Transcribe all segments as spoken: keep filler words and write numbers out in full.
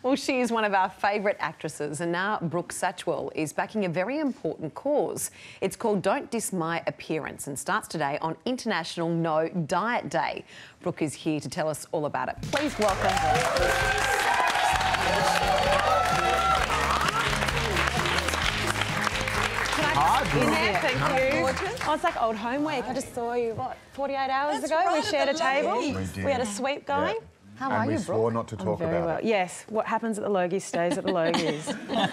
Well, she is one of our favourite actresses, and now Brooke Satchwell is backing a very important cause. It's called Don't Diss My Appearance and starts today on International No Diet Day. Brooke is here to tell us all about it. Please welcome Hi, Brooke. in there, thank you. Oh, it's like old home week. I just saw you, what, forty-eight hours That's ago? right, we shared a table. We We, did. had a sweep going. Yeah. How and are we you, swore Brooke? not to I'm talk very about well. it. Yes, what happens at the Logies stays at the Logies.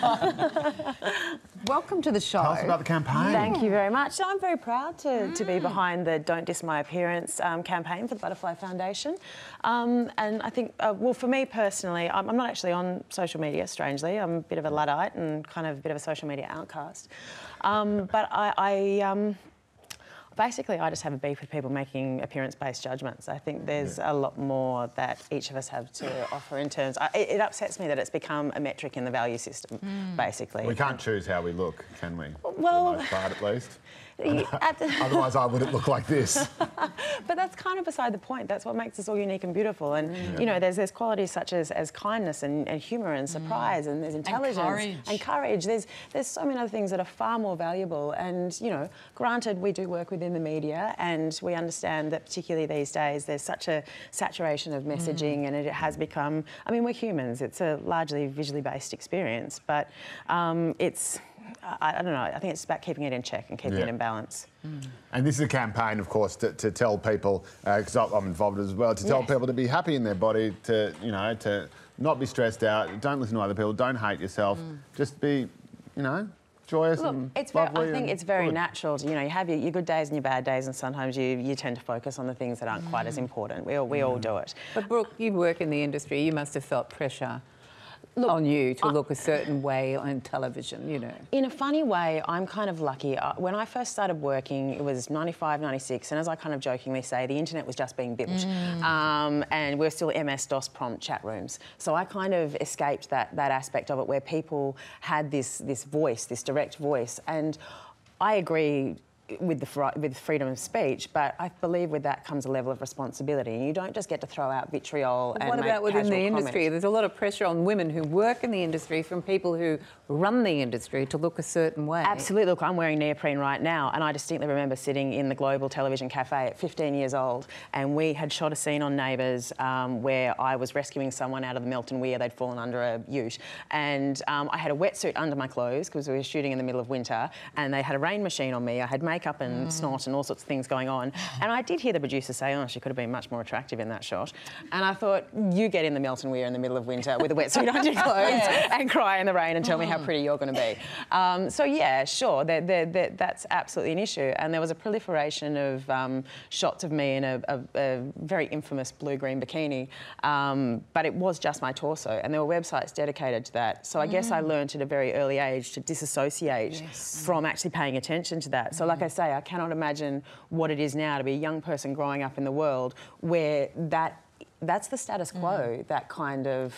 Welcome to the show. Tell us about the campaign. Thank you very much. So I'm very proud to, mm. to be behind the Don't Diss My Appearance um, campaign for the Butterfly Foundation. Um, and I think, uh, well, for me personally, I'm, I'm not actually on social media, strangely. I'm a bit of a Luddite and kind of a bit of a social media outcast. Um, but I... I um, Basically, I just have a beef with people making appearance-based judgments. I think there's yeah. a lot more that each of us have to offer in terms... I, it, it upsets me that it's become a metric in the value system, mm. basically. We can't choose how we look, can we? Well... For the most part, at least. You, at the... Otherwise, I wouldn't look like this. But that's kind of beside the point. That's what makes us all unique and beautiful. And, yeah. you know, there's, there's qualities such as, as kindness and, and humour and surprise mm. and there's intelligence. And courage. And courage. There's, there's so many other things that are far more valuable. And, you know, granted, we do work within the media and we understand that particularly these days there's such a saturation of messaging mm. and it has become... I mean, we're humans. It's a largely visually based experience. But um, it's... I, I don't know, I think it's about keeping it in check and keeping yeah. it in balance. Mm. And this is a campaign, of course, to, to tell people, because uh, I'm involved as well, to tell yes. people to be happy in their body, to, you know, to not be stressed out, don't listen to other people, don't hate yourself, mm. just be, you know, joyous Look, and it's very, lovely. I think it's very good. natural to, you know, you have your, your good days and your bad days and sometimes you, you tend to focus on the things that aren't mm. quite as important. We all, we mm. all do it. But Brooke, you work in the industry, you must have felt pressure Look, on you to I, look a certain way on television, you know. In a funny way, I'm kind of lucky. When I first started working, it was ninety-five, ninety-six, and as I kind of jokingly say, the internet was just being built. Mm. Um, and we're still M S DOS prompt chat rooms. So I kind of escaped that, that aspect of it where people had this, this voice, this direct voice. And I agree with the with freedom of speech, but I believe with that comes a level of responsibility. You don't just get to throw out vitriol but and what make about within the casual industry? comment. There's a lot of pressure on women who work in the industry from people who run the industry to look a certain way. Absolutely. Look, I'm wearing neoprene right now, and I distinctly remember sitting in the Global Television Cafe at fifteen years old, and we had shot a scene on Neighbours um, where I was rescuing someone out of the Melton Weir. They'd fallen under a ute, and um, I had a wetsuit under my clothes because we were shooting in the middle of winter, and they had a rain machine on me. I had makeup and mm. snot and all sorts of things going on. And I did hear the producer say, oh, she could have been much more attractive in that shot. And I thought, you get in the Melton Weir in the middle of winter with a wetsuit under your clothes yes. and cry in the rain and tell mm. me how pretty you're going to be. Um, so, yeah, sure, they're, they're, they're, that's absolutely an issue. And there was a proliferation of um, shots of me in a, a, a very infamous blue-green bikini, um, but it was just my torso. And there were websites dedicated to that. So I mm. guess I learned at a very early age to disassociate yes. from actually paying attention to that. So, like I say, I cannot imagine what it is now to be a young person growing up in the world where that that's the status quo, mm. that kind of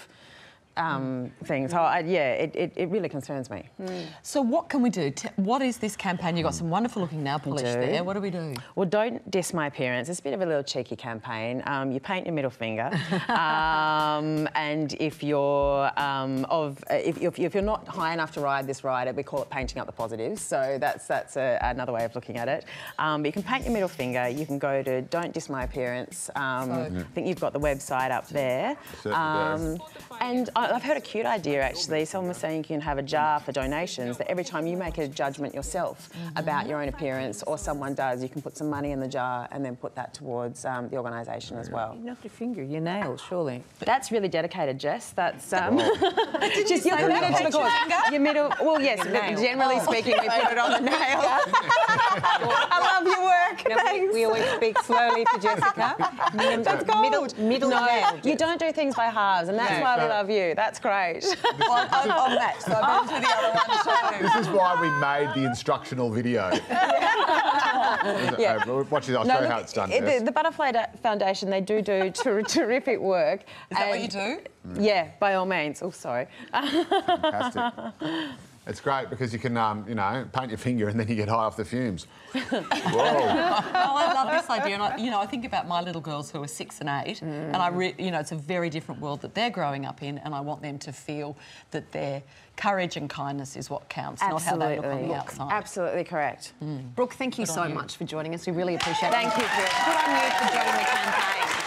um, mm. thing. So, I, yeah, it, it, it really concerns me. Mm. So what can we do? T what is this campaign? You've got some wonderful looking nail polish there. What do we do? Well, don't diss my appearance. It's a bit of a little cheeky campaign. Um, you paint your middle finger. um, and if you're um, of, if, if, if you're not high enough to ride this ride, we call it painting up the positives. So that's, that's a, another way of looking at it. Um, but you can paint your middle finger. You can go to Don't Diss My Appearance. Um, so, I think you've got the website up there. Um, and I, I've heard a cute idea, actually. Someone was saying you can have a jar for donations, that every time you make a judgment yourself mm-hmm. about your own appearance or someone does, you can put some money in the jar and then put that towards um, the organisation as well. Not your finger, your nails, surely. That's really dedicated, Jess. That's... Um, Did just you your middle to the cause. Your middle... Well, yes, generally oh. speaking, we put it on the nail. I love your work, no, thanks. We, we always speak slowly to Jessica. Middle, that's gold. Middle, middle no, nail. You don't do things by halves, and that's no, why no. we love you. That's great. on, on, on that, so I've been to the other one too. This is why we made the instructional video. yeah. uh, watch this, I'll no, show you how it's done. It, the, the Butterfly Foundation, they do do ter terrific work. Is that what you do? Yeah, by all means. Oh, sorry. Fantastic. It's great because you can, um, you know, paint your finger and then you get high off the fumes. Whoa. Oh, I love this idea, and I, you know, I think about my little girls who are six and eight, mm. and I, re you know, it's a very different world that they're growing up in, and I want them to feel that their courage and kindness is what counts, Absolutely. not how they look on the outside. Absolutely correct. Mm. Brooke, thank you Good so much for joining us. We really appreciate it. Thank you, Chris. Good on you for joining the campaign.